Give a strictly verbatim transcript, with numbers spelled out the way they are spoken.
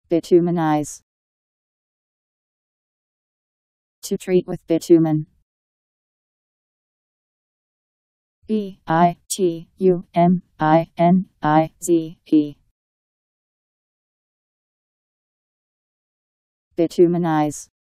Bituminize. To treat with bitumen. B I T U M I N I Z E. Bituminize.